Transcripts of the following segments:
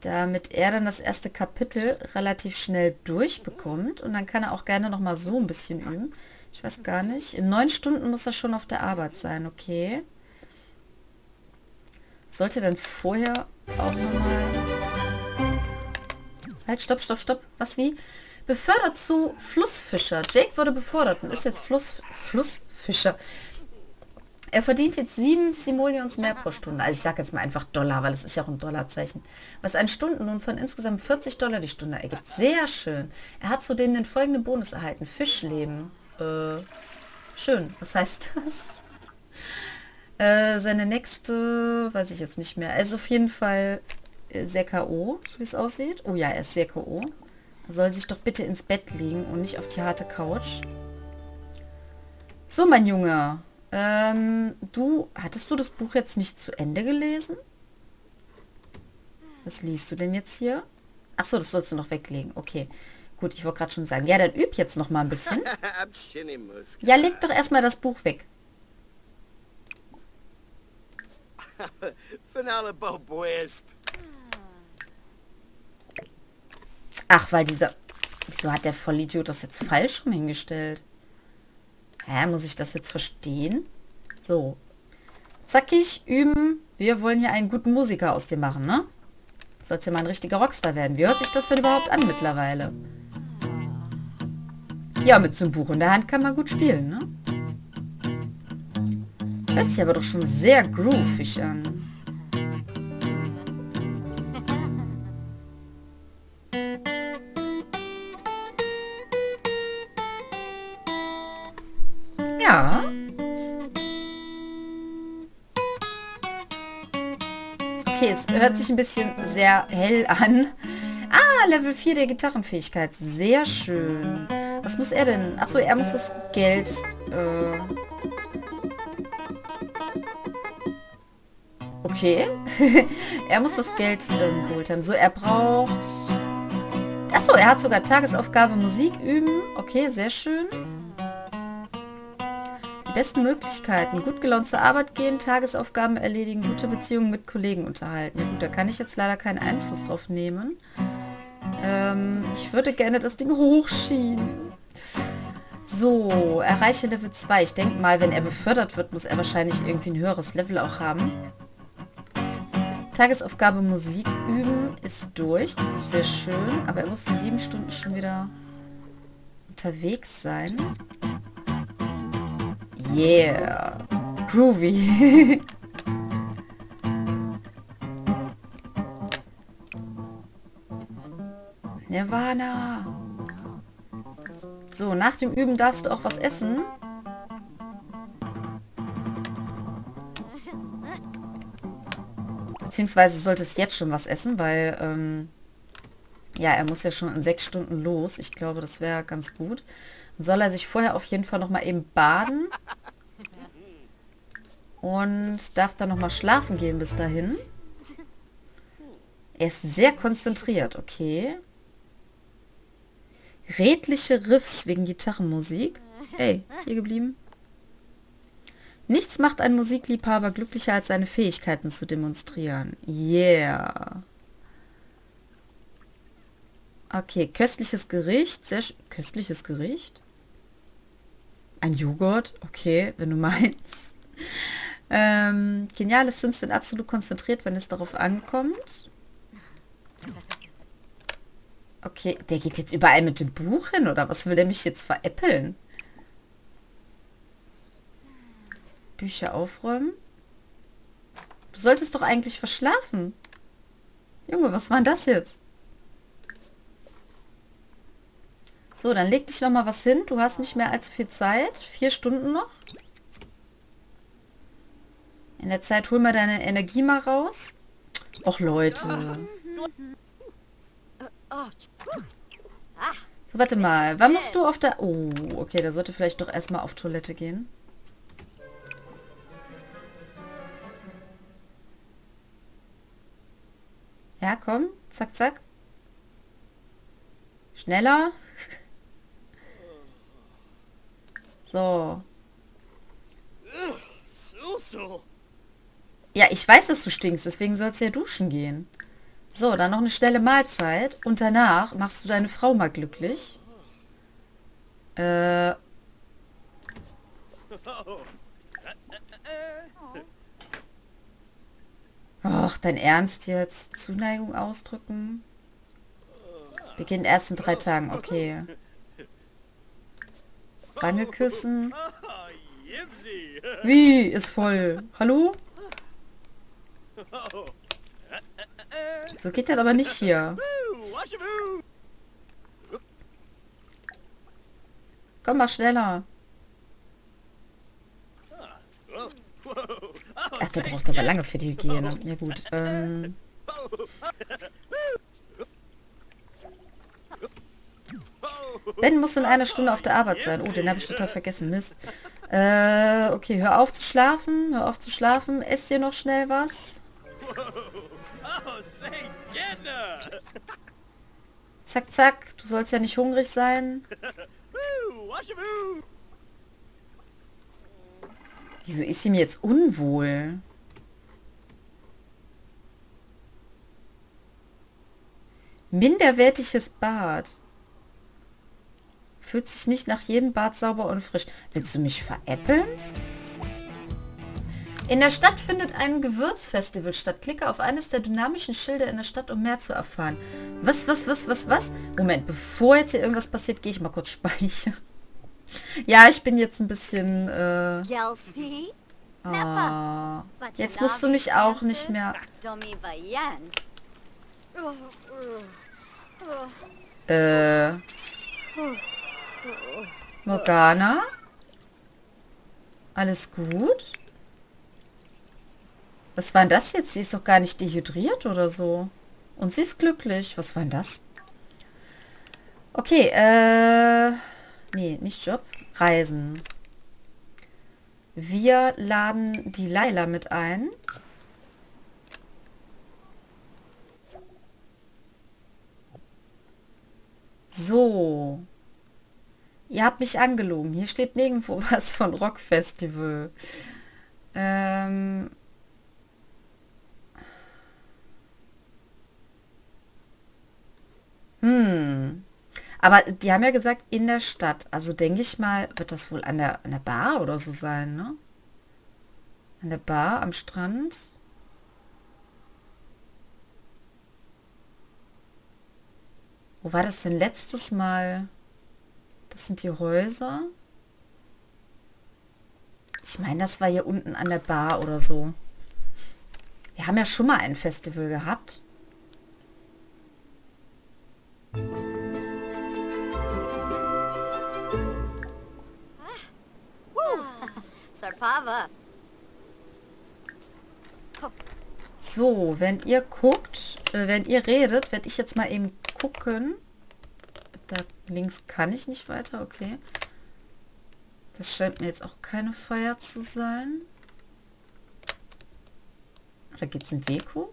damit er dann das erste Kapitel relativ schnell durchbekommt. Und dann kann er auch gerne noch mal so ein bisschen üben. Ich weiß gar nicht. In 9 Stunden muss er schon auf der Arbeit sein, okay. Sollte dann vorher auch nochmal... Halt, stopp, stopp, stopp. Was, wie? Befördert zu Flussfischer. Jake wurde befördert und ist jetzt Flussfischer. Er verdient jetzt 7 Simoleons mehr pro Stunde. Also ich sage jetzt mal einfach Dollar, weil es ist ja auch ein Dollarzeichen. Was einen Stundenlohn von insgesamt $40 die Stunde ergibt. Sehr schön. Er hat zudem den folgenden Bonus erhalten. Fischleben. Schön. Was heißt das? Seine nächste, weiß ich jetzt nicht mehr. Er ist auf jeden Fall sehr K.O., so wie es aussieht. Oh ja, er ist sehr K.O. Er soll sich doch bitte ins Bett legen und nicht auf die harte Couch. So, mein Junge. Hattest du das Buch jetzt nicht zu Ende gelesen? Was liest du denn jetzt hier? Achso, das sollst du noch weglegen. Okay. Gut, ich wollte gerade schon sagen. Ja, dann üb jetzt noch mal ein bisschen. Ja, leg doch erstmal das Buch weg. Ach, weil dieser... Wieso hat der Vollidiot das jetzt falsch rum hingestellt? Hä, muss ich das jetzt verstehen? So. Zackig, üben. Wir wollen hier einen guten Musiker aus dir machen, ne? Sollst ja mal ein richtiger Rockstar werden. Wie hört sich das denn überhaupt an mittlerweile? Ja, mit so einem Buch in der Hand kann man gut spielen, ne? Hört sich aber doch schon sehr groovig an. Ja. Okay, es hört sich ein bisschen sehr hell an. Ah, Level 4 der Gitarrenfähigkeit. Sehr schön. Was muss er denn? Achso, er muss das Geld... Okay. Er muss das Geld geholt haben. So, er braucht... Achso, er hat sogar Tagesaufgabe Musik üben. Okay, sehr schön. Die besten Möglichkeiten. Gut gelaunt zur Arbeit gehen, Tagesaufgaben erledigen, gute Beziehungen mit Kollegen unterhalten. Ja gut, da kann ich jetzt leider keinen Einfluss drauf nehmen. Ich würde gerne das Ding hochschieben. So, erreiche Level 2. Ich denke mal, wenn er befördert wird, muss er wahrscheinlich irgendwie ein höheres Level auch haben. Tagesaufgabe Musik üben ist durch. Das ist sehr schön. Aber er muss in 7 Stunden schon wieder unterwegs sein. Yeah. Groovy. Nirvana. So, nach dem Üben darfst du auch was essen. Beziehungsweise solltest jetzt schon was essen, weil, ja, er muss ja schon in 6 Stunden los. Ich glaube, das wäre ganz gut. Dann soll er sich vorher auf jeden Fall noch mal eben baden. Und darf dann noch mal schlafen gehen bis dahin. Er ist sehr konzentriert, okay. Redliche Riffs wegen Gitarrenmusik. Ey, hier geblieben. Nichts macht einen Musikliebhaber glücklicher, als seine Fähigkeiten zu demonstrieren. Yeah. Okay, köstliches Gericht. Sehr köstliches Gericht? Ein Joghurt? Okay, wenn du meinst. Geniale Sims sind absolut konzentriert, wenn es darauf ankommt. Okay, der geht jetzt überall mit dem Buch hin, oder was will der mich jetzt veräppeln? Bücher aufräumen? Du solltest doch eigentlich verschlafen. Junge, was war denn das jetzt? So, dann leg dich noch mal was hin. Du hast nicht mehr allzu viel Zeit. 4 Stunden noch. In der Zeit hol mal deine Energie mal raus. Och, Leute. So, warte mal. Wann musst du auf der... Oh, okay, da sollte vielleicht doch erstmal auf Toilette gehen. Ja, komm. Zack, zack. Schneller. So. Ja, ich weiß, dass du stinkst, deswegen sollst du ja duschen gehen. So, dann noch eine schnelle Mahlzeit. Und danach machst du deine Frau mal glücklich. Ach, dein Ernst jetzt? Zuneigung ausdrücken? Beginnt erst in 3 Tagen, okay. Wange küssen. Wie? Ist voll. Hallo? So geht das aber nicht hier. Komm mal schneller. Ach, der braucht aber lange für die Hygiene. Ja gut. Ben muss in einer Stunde auf der Arbeit sein. Oh, den habe ich total vergessen. Mist. Okay, hör auf zu schlafen. Hör auf zu schlafen. Ess dir noch schnell was. Zack, zack. Du sollst ja nicht hungrig sein. Wieso ist sie mir jetzt unwohl? Minderwertiges Bad. Fühlt sich nicht nach jedem Bad sauber und frisch. Willst du mich veräppeln? In der Stadt findet ein Gewürzfestival statt. Klicke auf eines der dynamischen Schilder in der Stadt, um mehr zu erfahren. Was? Moment, bevor jetzt hier irgendwas passiert, gehe ich mal kurz speichern. Ja, ich bin jetzt ein bisschen... jetzt musst du mich auch nicht mehr... Morgana? Alles gut? Was war denn das jetzt? Sie ist doch gar nicht dehydriert oder so. Und sie ist glücklich. Was war denn das? Okay, nee, nicht Job. Reisen. Wir laden die Laila mit ein. So. Ihr habt mich angelogen. Hier steht nirgendwo was von Rockfestival. Aber die haben ja gesagt, in der Stadt. Also denke ich mal, wird das wohl an der Bar oder so sein, ne? An der Bar am Strand. Wo war das denn letztes Mal? Das sind die Häuser. Ich meine, das war hier unten an der Bar oder so. Wir haben ja schon mal ein Festival gehabt. So, während ihr guckt, während ihr redet, werde ich jetzt mal eben gucken. Da links kann ich nicht weiter, okay. Das scheint mir jetzt auch keine Feier zu sein. Oder geht es einen Weg hoch?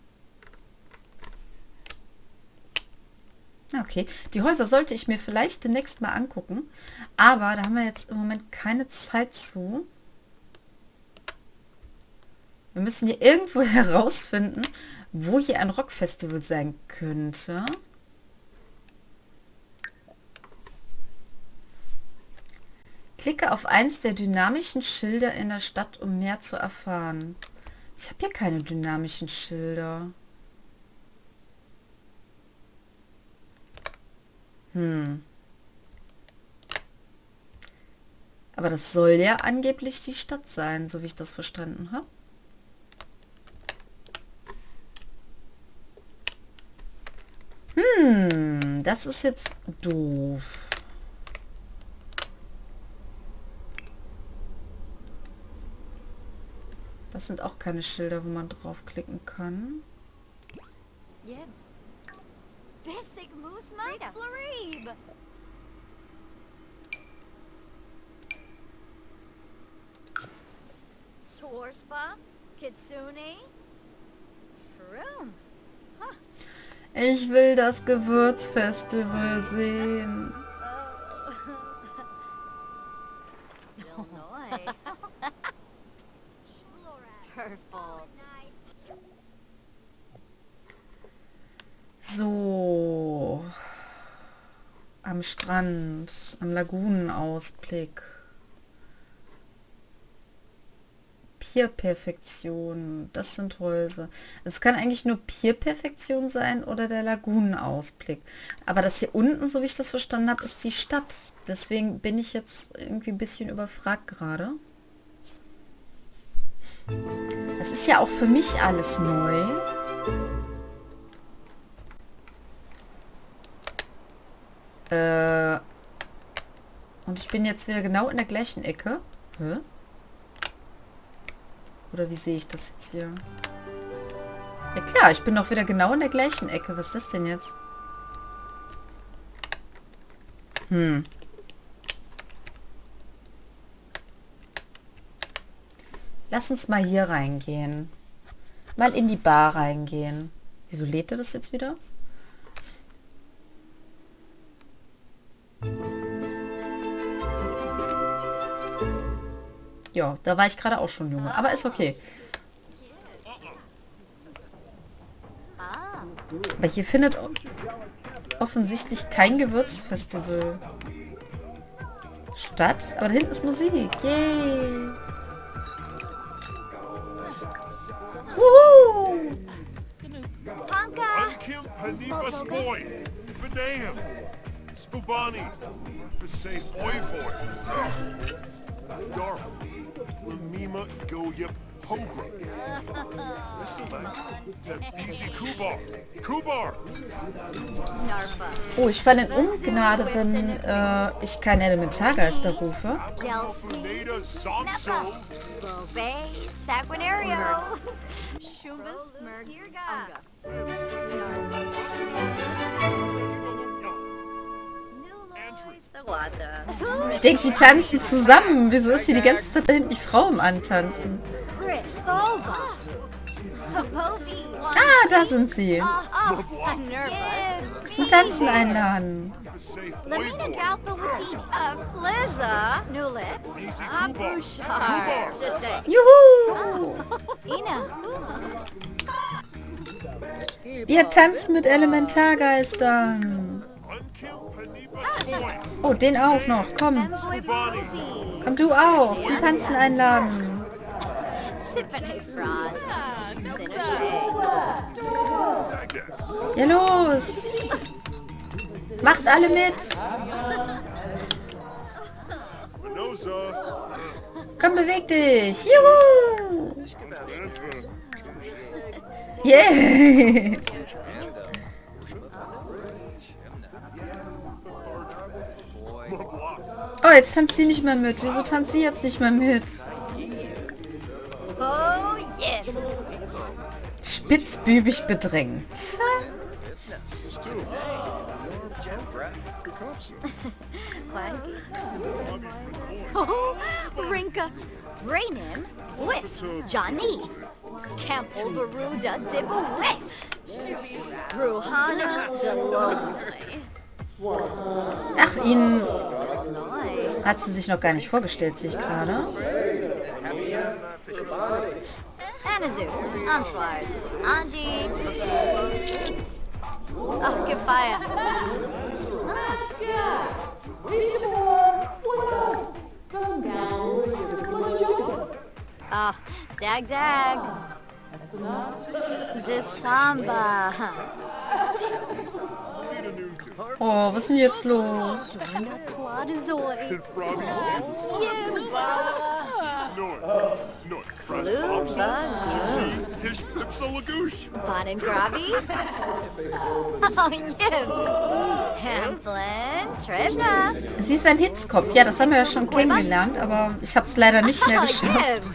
Okay, die Häuser sollte ich mir vielleicht demnächst mal angucken. Aber da haben wir jetzt im Moment keine Zeit zu. Wir müssen hier irgendwo herausfinden, wo hier ein Rockfestival sein könnte. Klicke auf eins der dynamischen Schilder in der Stadt, um mehr zu erfahren. Ich habe hier keine dynamischen Schilder. Aber das soll ja angeblich die Stadt sein, so wie ich das verstanden habe. Das ist jetzt doof. Das sind auch keine Schilder, wo man draufklicken kann. Ich will das Gewürzfestival sehen. So. Am Strand, am Lagunenausblick. Pier-Perfektion, das sind Häuser. Es kann eigentlich nur Pier-Perfektion sein oder der Lagunenausblick. Aber das hier unten, so wie ich das verstanden habe, ist die Stadt. Deswegen bin ich jetzt irgendwie ein bisschen überfragt gerade. Es ist ja auch für mich alles neu. Und ich bin jetzt wieder genau in der gleichen Ecke. Hä? Oder wie sehe ich das jetzt hier? Ja klar, ich bin doch wieder genau in der gleichen Ecke. Was ist das denn jetzt? Lass uns mal hier reingehen. Mal in die Bar reingehen. Wieso lädt er das jetzt wieder? Ja, da war ich gerade auch schon Junge. Aber ist okay. Aber hier findet offensichtlich kein Gewürzfestival statt. Aber da hinten ist Musik. Yay! Wuhu! Oh, ich falle in Ungnade, wenn ich keine Elementargeister rufe. Ich denke, die tanzen zusammen. Wieso ist hier die ganze Zeit da hinten die Frau im Antanzen? Ah, da sind sie. Zum Tanzen einladen. Juhu! Wir tanzen mit Elementargeistern. Oh, den auch noch. Komm. Komm du auch. Zum Tanzen einladen. Ja, los. Macht alle mit. Komm, beweg dich. Juhu. Yeah. Oh, jetzt tanzt sie nicht mehr mit. Wieso tanzt sie jetzt nicht mehr mit? Oh, yes. Spitzbübig bedrängt. Oh, Rinka, Brainim, Wis, Johnny, Campbell, Veruda, Dibba, Wis, Bruhana, Deloy. Ach, ihn hat sie sich noch gar nicht vorgestellt, sehe ich gerade. Anazu, Answars, Anji, Occupy. Ah, Dag Dag. Zisamba. Oh, was ist denn jetzt los? Baden Gravi? Oh, yes. Hamplin, Trishna. Sie ist ein Hitzkopf. Ja, das haben wir ja schon kennengelernt, aber ich habe es leider nicht mehr geschafft.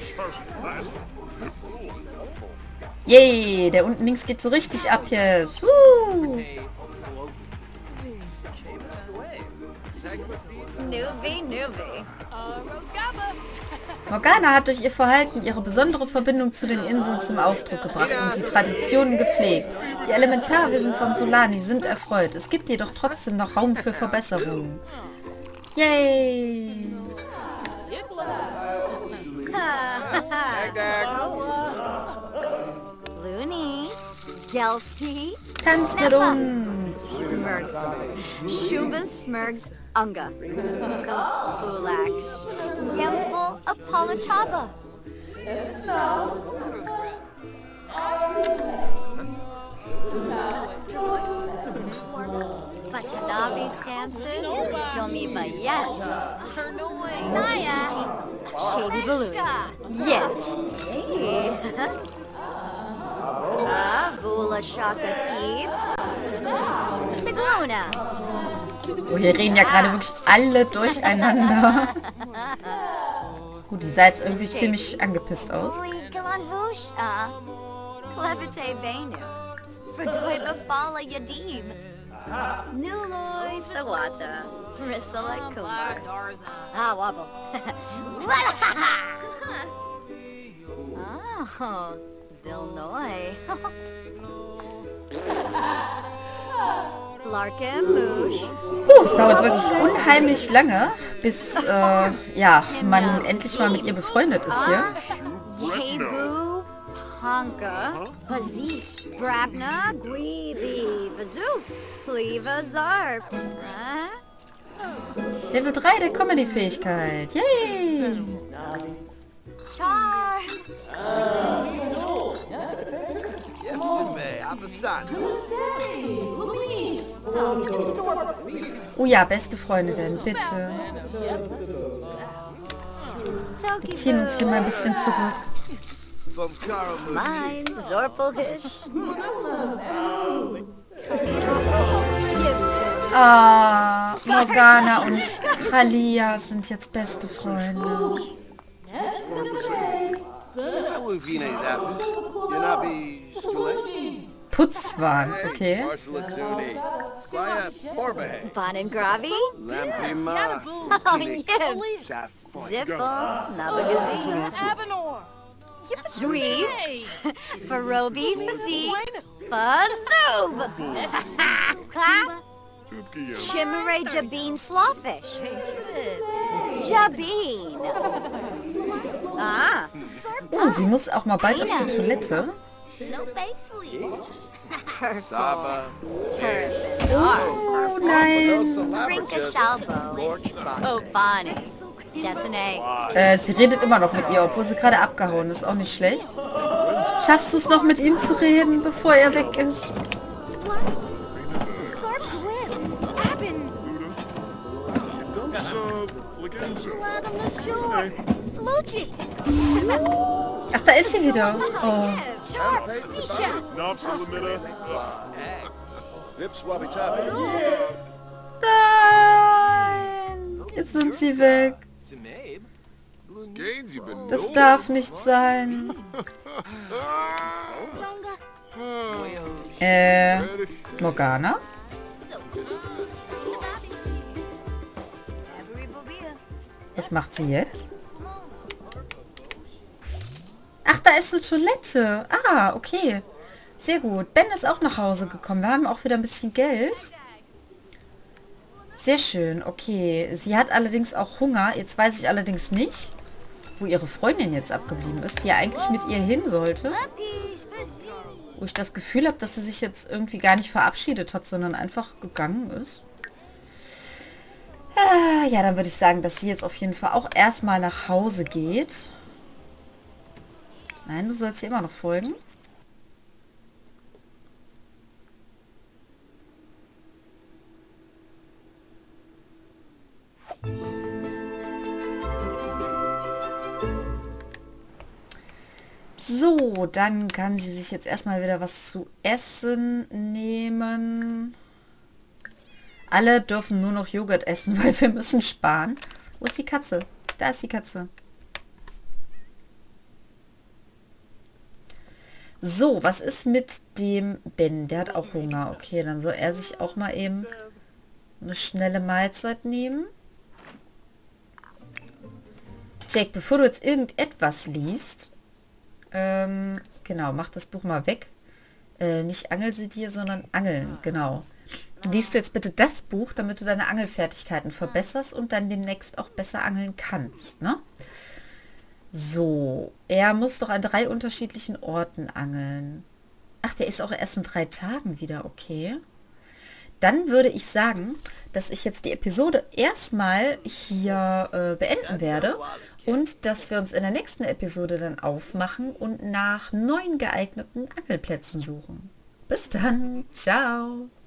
Yay, der unten links geht so richtig ab jetzt. Morgana hat durch ihr Verhalten ihre besondere Verbindung zu den Inseln zum Ausdruck gebracht und die Traditionen gepflegt. Die Elementarwesen von Solani sind erfreut. Es gibt jedoch trotzdem noch Raum für Verbesserungen. Yay! Loonies, Kelsey, Tanz mit uns. Smirks. Shubas Smirks Unga. Ulak. Yemful Apolachaba. Batanabi Skansis. Domi Bayet. Naya. Shady Balloon. Yes. Hey. Vula Shaka Teeps. Siglona. Oh, hier reden ja gerade wirklich alle durcheinander. Gut, die sah jetzt irgendwie ziemlich angepisst aus. Clevite Benu. Verdoi Bafala Yadim. Nuloi Sawata. Risala Kumar. Ah, wobble. Oh, Zilnoi. Larkin Moosh. Es dauert wirklich unheimlich lange, bis ja, man endlich mal mit ihr befreundet ist hier. Yebu Honka. Bazish. Brabna. Guibi. Bazoo. Cleva Zarps. Level 3 der Comedy-Fähigkeit. Yay! Char. Oh ja, beste Freundin, bitte. Wir ziehen uns hier mal ein bisschen zurück. Mine. Zorpelhish. Ah, Morgana und Halia sind jetzt beste Freunde. Putzwahn, okay. Bonin Gravi. Oh, Yib. Ziffle. Nabagazine. Dweeb. Farobi. Fazi. Fazoob. Clap. Chimere Jabeen Slawfish. Jabeen. Ah. Oh, sie muss auch mal bald auf die Toilette. Oh nein. Rinka Shalbo. Oh, Bonnie. Jessene. Sie redet immer noch mit ihr, obwohl sie gerade abgehauen ist. Auch nicht schlecht. Schaffst du es noch mit ihm zu reden, bevor er weg ist? Ach, da ist sie wieder. Oh. Nein! Jetzt sind sie weg. Das darf nicht sein. Morgana? Was macht sie jetzt? Ach, da ist eine Toilette. Ah, okay. Sehr gut. Ben ist auch nach Hause gekommen. Wir haben auch wieder ein bisschen Geld. Sehr schön. Okay. Sie hat allerdings auch Hunger. Jetzt weiß ich allerdings nicht, wo ihre Freundin jetzt abgeblieben ist, die ja eigentlich mit ihr hin sollte. Wo ich das Gefühl habe, dass sie sich jetzt irgendwie gar nicht verabschiedet hat, sondern einfach gegangen ist. Ja, dann würde ich sagen, dass sie jetzt auf jeden Fall auch erstmal nach Hause geht. Nein, du sollst ihr immer noch folgen. So, dann kann sie sich jetzt erstmal wieder was zu essen nehmen. Alle dürfen nur noch Joghurt essen, weil wir müssen sparen. Wo ist die Katze? Da ist die Katze. So, was ist mit dem Ben? Der hat auch Hunger. Okay, dann soll er sich auch mal eben eine schnelle Mahlzeit nehmen. Jake, bevor du jetzt irgendetwas liest, genau, mach das Buch mal weg. Nicht Angel sie dir, sondern Angeln, genau. Liest du jetzt bitte das Buch, damit du deine Angelfertigkeiten verbesserst und dann demnächst auch besser angeln kannst, ne? So, er muss doch an 3 unterschiedlichen Orten angeln. Ach, der ist auch erst in 3 Tagen wieder, okay. Dann würde ich sagen, dass ich jetzt die Episode erstmal hier beenden werde und dass wir uns in der nächsten Episode dann aufmachen und nach neuen geeigneten Angelplätzen suchen. Bis dann, ciao!